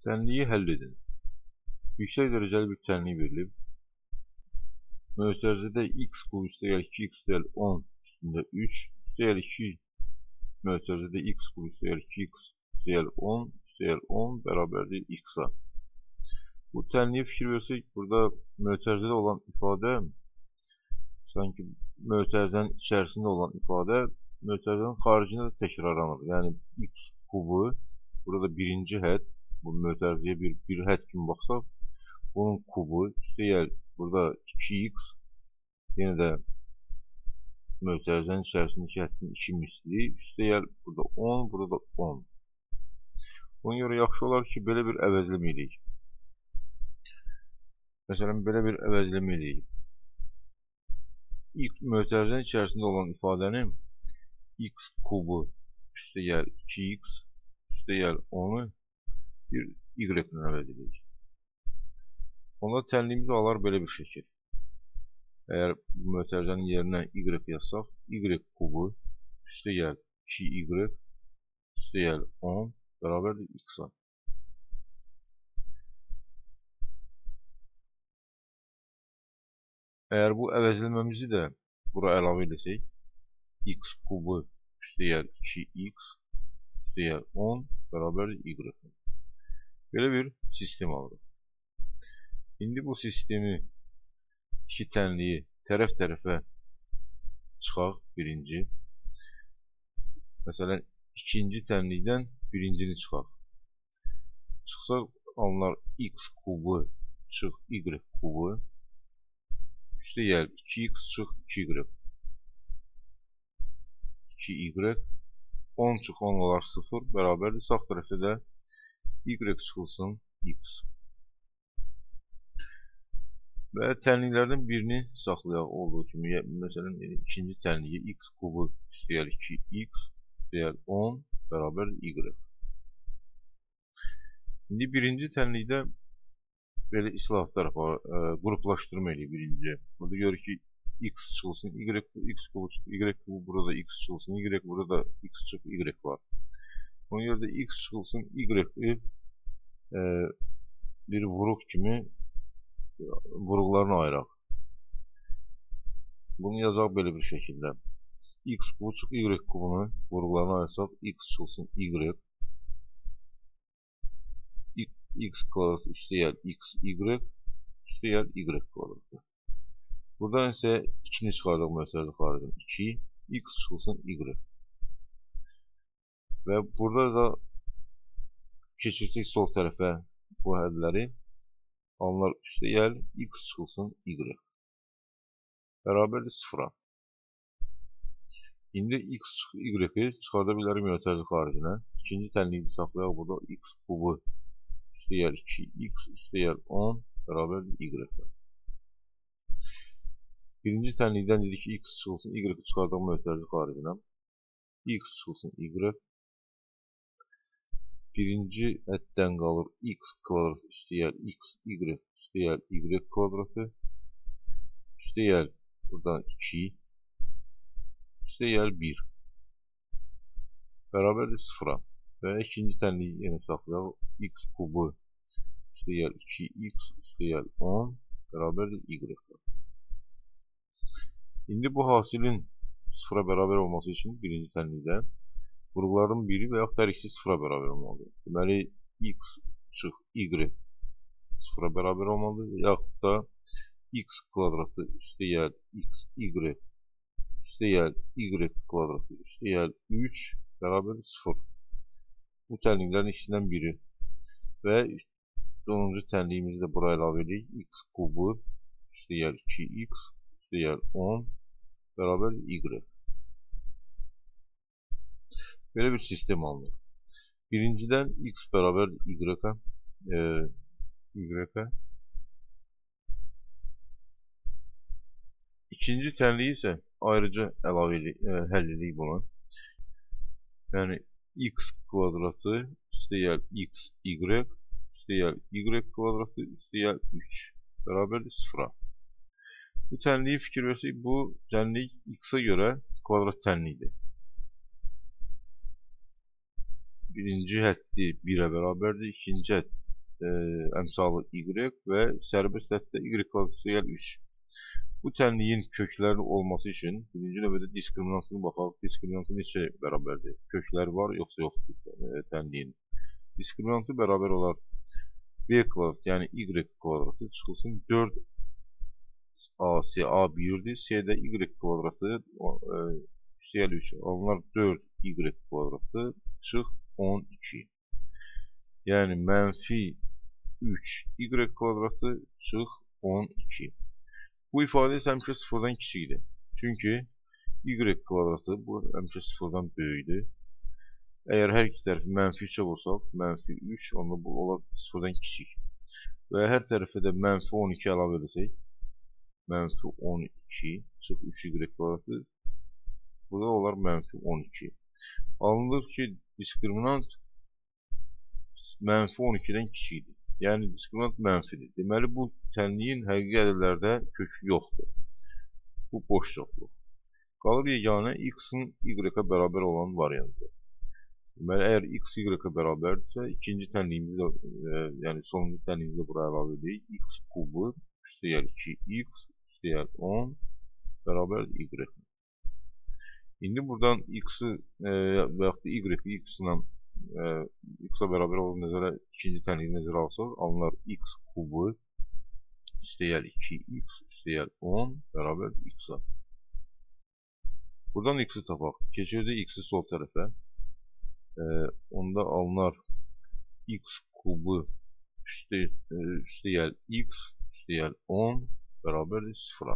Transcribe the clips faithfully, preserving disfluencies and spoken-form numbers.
Tənliyi həll edin. Yüksək dərəcəli bir tənlik verilib. Mötərizədə x kub üstəgəl iki x üstəgəl on üstündə üç üstəgəl iki mötərizədə x kub üstəgəl iki x üstəgəl on üstəgəl on bərabərdir x-a. Bu tənliyə fikir versək, burada mötərizədə olan ifadə sanki mötərizənin içərisində olan ifadə mötərizənin xaricində də təkrarlanır. Yəni x kubu burada birinci hədd, bu mötərizəyə bir, bir hədd kimi baxsaq, bunun kubu üstəgəl burada iki x, yenə də mötərizənin içərisindəki həddin iki misli, üstəgəl burada on, burada on. Ona görə yaxşı olar ki, belə bir əvəzləmə eləyik. Məsələn, belə bir əvəzləmə eləyik. İlk mötərizənin içərisində olan ifadəni x kubu üstəgəl iki x üstəgəl onu bir y ilə əvəz edəcək. Onda tənliyimiz alar belə bir şəkil. Əgər bu mötərizənin yerinə y yazsaq, y kubu üstəgəl iki y üstəgəl on bərabərdir x-a. Əgər bu əvəzləməmizi də bura əlavə edəcək, x kubu üstəgəl iki x üstəgəl on bərabərdir y. Belə bir sistem alırıq. İndi bu sistemi, iki tənliyi tərəf-tərəfə çıxaq, birinci. Məsələn, ikinci tənlikdən birincini çıxaq. Çıxsaq, alınar x kubu çıx y kubu üstəgəl iki x çıx iki y. iki y on çıx on olar sıfır bərabərdir. Sağ tərəfdə də y çıxılsın x. Və tənliklərdən birini saxlayaq olduğu kimi. Məsələn, ikinci tənliyi x kubu üstəgəl iki x üstəgəl on bərabərdir y. İndi birinci tənlikdə belə islahatlar var, qruplaşdırma eləyir birinci. Burada görür ki, x çıxılsın, y, x kubu çıx, y kubu burada x çıxılsın, y burada x çıx, y var. Ona görə də x çıxılsın, y e, bir vuruq kimi vuruqlarını ayıraq. Bunu yazaq belə bir şəkildə. X kubu çıx, y kubunu vuruqlarını ayırsaq, x çıxılsın, y x kvadratı üstəgəl x, y üstəgəl y kvadratı. Buradan isə ikini çıxardıq mötərizə xaricində. iki, x çıxılsın, y. Və burada da keçirsək sol tərəfə bu hədləri, alınar üstəgəl x çıxılsın, y. Bərabərdir sıfıra. İndi x çıx, y çıxarda bilərik mötərizə xaricinə. İkinci tənliyi saxlayaq burada x kubu üstəgəl iki x üstəgəl on bərabərdir y. Birinci tənlikdən dedik ki, x çıxılsın, y çıxardaq mötərizə xaricinə. X çıxılsın, y. Birinci həddən qalır x kvadratı üstəgəl x, y üstəgəl y kvadratı üstəgəl buradan iki üstəgəl bir bərabərdir sıfıra. Və ikinci tənliyi yenə saxlayaq. X kubu üstəgəl iki x üstəgəl on bərabərdir y. İndi bu hasilin sıfıra bərabər olması üçün birinci tənlikdə vuruqların biri və yaxud hər ikisi sıfıra bərabər olmalıdır. Deməli, x çıx y sıfıra bərabər olmalıdır. Yaxud da x kvadratı üstəgəl x, y üstəgəl y kvadratı üstəgəl üç bərabərdir sıfır. Bu tənliklərin ikisindən biri. Və sonuncu tənliyimizi də buraya əlavə edək. X kubu üstəgəl iki x üstəgəl on bərabərdir y. Belə bir sistem alınır. Birincidən x bərabərdir y-ə, e, y-ə. İkinci tənliyi isə ayrıca əlavə edək, e, həll edək bunu. Yəni x kvadratı üstəgəl x, y üstəgəl y kvadratı üstəgəl üç bərabərdir sıfıra. Bu tənliyi fikir versək, bu tənlik x-a görə kvadrat tənlikdir. Birinci həddi birə bərabərdir, ikinci hədd e, əmsalı y və sərbəst ədəd y kvadrat üstə gəl üç. Bu tənliyin kökləri olması üçün birinci növbədə diskriminantını baxaq. Diskriminantı neçə bərabərdir? Kökləri var, yoxsa yoxdur e, tənliyin. Diskriminantı bərabər olar b kvadrat, yəni y kvadratı çıxılsın dörd a c a birdir. C-də y kvadratı e, üstə gəl üç. Onlar dörd y kvadratı çıx on iki. Yəni mənfi üç y kvadratı çıx on iki. Bu ifadə isə həmişə sıfırdan kiçikdir. Çünki y kvadratı bu həmişə sıfırdan böyükdür. Əgər hər iki tərəfi mənfi üçə vursaq, mənfi üç, onda bu olar sıfırdan kiçik. Və hər tərəfə də mənfi on iki əlavə edəcək. Mənfi on iki çıx üç y kvadratı. Burada olar mənfi on iki. Alınır ki, diskriminant mənfi on ikidən kiçikdir. Yəni diskriminant mənfidir. Deməli, bu tənliyin həqiqi ədədlərdə kökü yoxdur. Bu boş çoxluq. Qalır yeganə x-in y-ə bərabər olan variantı. Deməli, əgər x y-ə bərabərdirsə, ikinci tənliyimizi də, e, yəni sonuncu tənliyimizi də buraya əlavə edək. X kubu üstə gəl iki x üstə gəl on bərabərdir y. İndi buradan x-i e, və yaxud da y-i x-la x-a bərabər olan nəzərə ikinci tənliyi nəzərə alsaq, alınar x kubu üstə gəl iki x üstə gəl on bərabərdir x-a. Buradan x-i tapaq. Keçirdik x-i sol tərəfə. E, onda alınar x kubu üstə, e, üstə gəl x üstə gəl on bərabərdir sıfıra.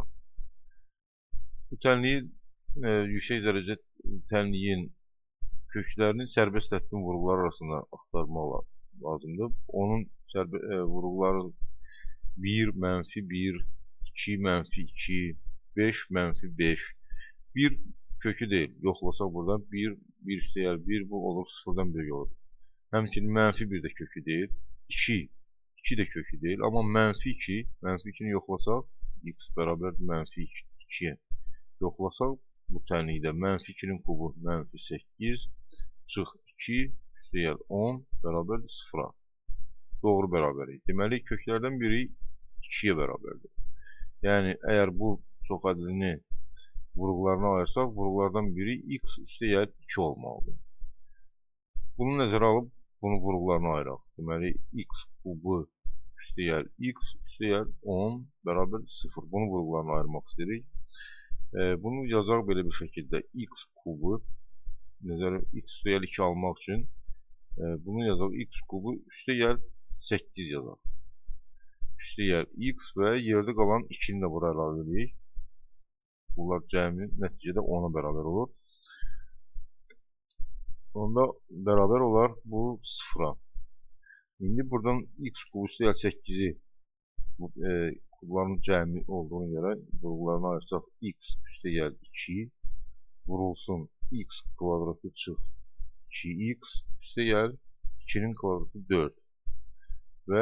Bu tənliyi e, yüksək dərəcə tənliyin köklərinin sərbəst ədədin vurğuları arasında axtarmaq lazımdır. Onun sərbə, e, vurğuları bir, mənfi bir, iki, mənfi iki, beş, mənfi beş. bir kökü deyil. Yoxlasaq buradan bir, bir üstə gəl bir, bu olur sıfırdan böyük olur. Həmçinin mənfi bir də kökü deyil. iki, iki də kökü deyil. Amma mənfi iki, mənfi ikini yoxlasaq, x bərabərdir mənfi ikiyə. Yoxlasaq, bu tənlikdə mənfi ikinin kubu mənfi səkkiz çıx iki üstə gəl on bərabərdir sıfıra. Doğru bərabərik. Deməli, köklərdən biri ikiyə bərabərdir. Yəni, əgər bu çox ədədini vurğularına ayırsaq, vurğulardan biri x üstə gəl iki olmalıdır. Bunu nəzərə alıb, bunu vurğularına ayıraq. Deməli, x kubu üstə gəl x üstə gəl on bərabərdir sıfır. Bunu vurğularına ayırmaq istəyirik. Bunu yazaq belə bir şəkildə x kubu nəzərə x üstə gəl iki almaq üçün bunu yazaq x kubu üstə gəl səkkiz yazaq. Üstə gəl x və yerdə qalan ikini də bura əlavə edək. Bunlar cəmi nəticədə ona bərabər olur. Onda bərabər olar bu sıfıra. İndi buradan x kubu üstə gəl səkkizi e, kubların cəmi olduğuna görə vurğularına ayırsaq x üstə gəl iki vurulsun x kvadratı çıx iki x üstə gəl ikinin kvadratı dörd və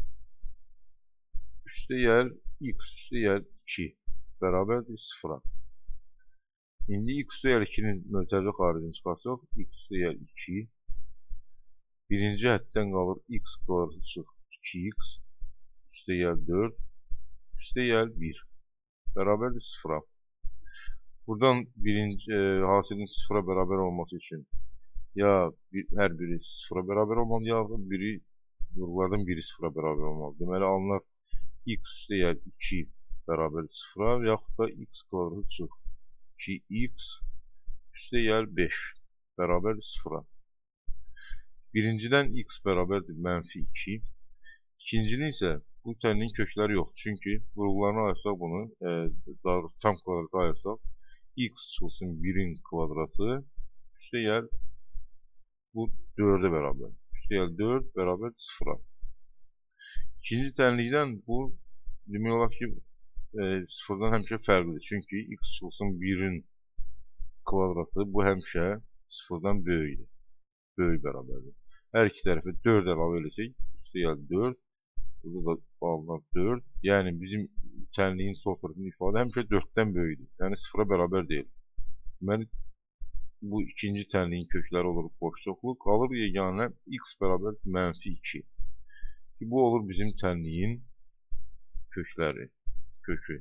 üstə gəl x üstə gəl iki bərabərdir sıfıra. İndi x üstə gəl ikinin mötərizə xaricini çıxarsaq x üstə gəl iki birinci həddən qalır x kvadratı çıx iki x üstə gəl dörd üstə gəl bir bərabərdir sıfıra. Buradan birinci e, hasilin sıfıra bərabər olması üçün ya bir, hər biri sıfıra bərabər olmalı, ya da biri vurğulardan biri sıfıra bərabər olmalı. Deməli, alınar x üstə gəl iki bərabərdir sıfıra, yaxud da x kvadratı çıx iki x üstə gəl beş bərabərdir sıfıra. Birincidən x bərabərdir mənfi iki. İkincinin isə bu tənliyin kökləri yoxdur. Çünki vurğularına ayırsaq bunu, e, tam kvadratı ayırsaq, x çıxılsın birin kvadratı üstə gəl bu dördə bərabər. Üstə gəl dörd bərabər sıfıra. İkinci tənlikdən bu demək olar ki, e, sıfırdan həmişə fərqlidir. Çünki x çıxılsın birin kvadratı bu həmişə sıfırdan böyükdir. Böyük bərabərdir. Hər iki tərəfə dörd əlavə edəcək. Üstə gəl dörd. Burada da alınan dörd. Yəni bizim tənliyin sol tərəfinin ifadə həmişə dörddən böyükdür. Yəni sıfıra bərabər deyil. Deməli, bu ikinci tənliyin kökləri olur boş çoxluq. Qalır yeganə x bərabər mənfi iki. Bu olur bizim tənliyin kökləri, kökü.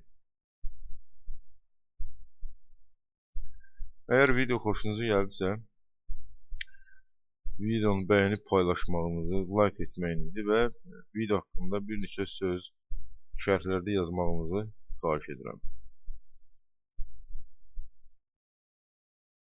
Əgər video xoşunuza gəldisə, videonu bəyənib paylaşmağınızı, like etməyinizi və video haqqında bir neçə söz şərhlərdə yazmağınızı xahiş edirəm.